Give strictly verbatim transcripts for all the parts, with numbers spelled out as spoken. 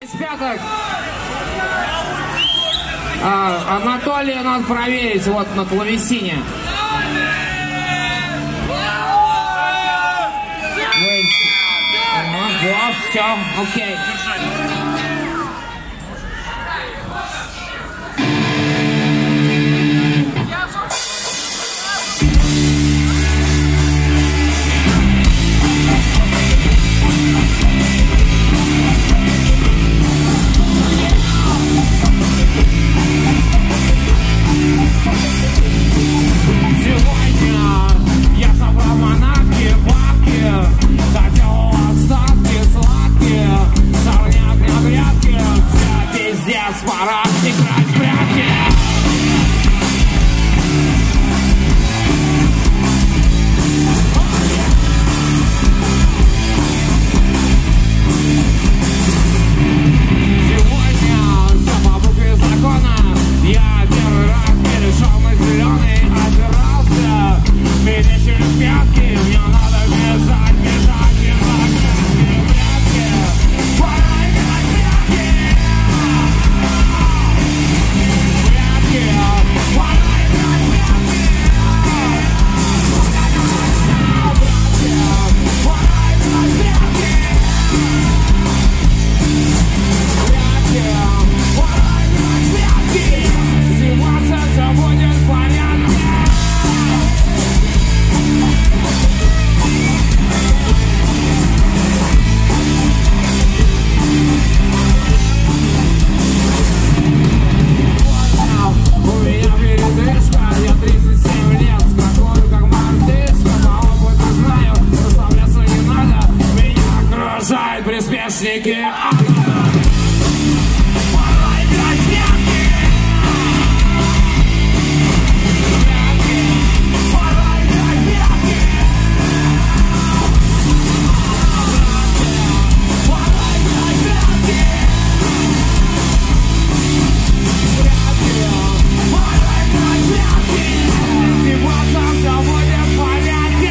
Пяток. А, Анатолия надо проверить вот на клавесине. Ага, все, окей. Пора играть в прятки. Сегодня все по букве закона. Я первый раз перешел на зеленый, опирался. Меня через пятки. Мне надо бежать, бежать, бежать, бежать в прятки. Пора играть в прятки. Приспешники. Пора играть в прятки. Пора играть в прятки. Пора играть в прятки. Пора играть в прятки. Сегодня все будет в порядке.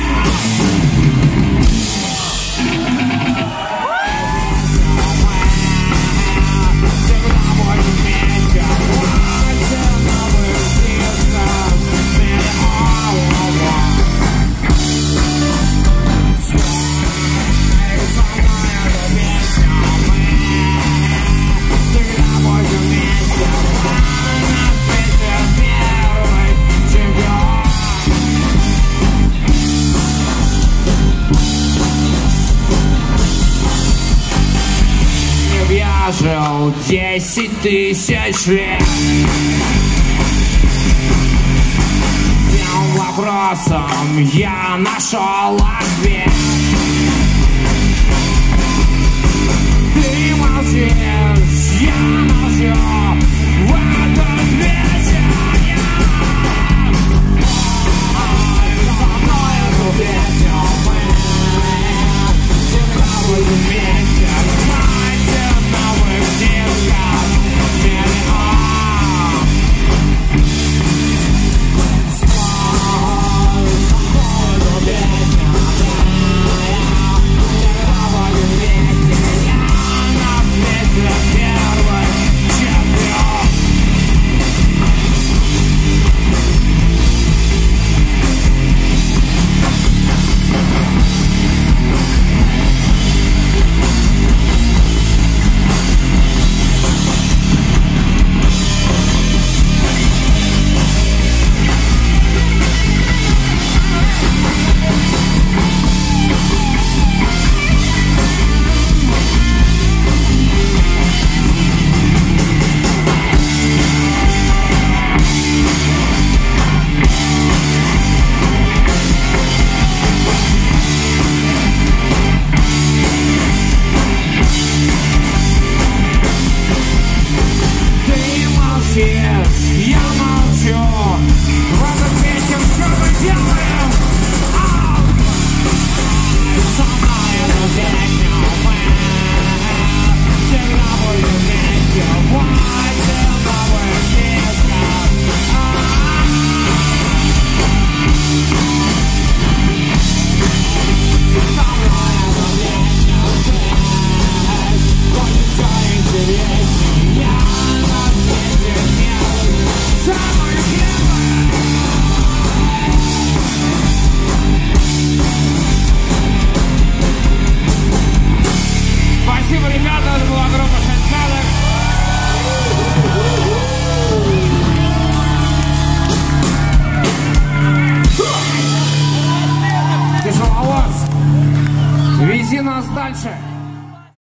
Я жил десять тысяч лет. Всем вопросам я нашел ответ. Ты молчишь, я молчу. В этот вечер я со мной эту песню мы всегда будем вместе. Первый чемпион. дальше.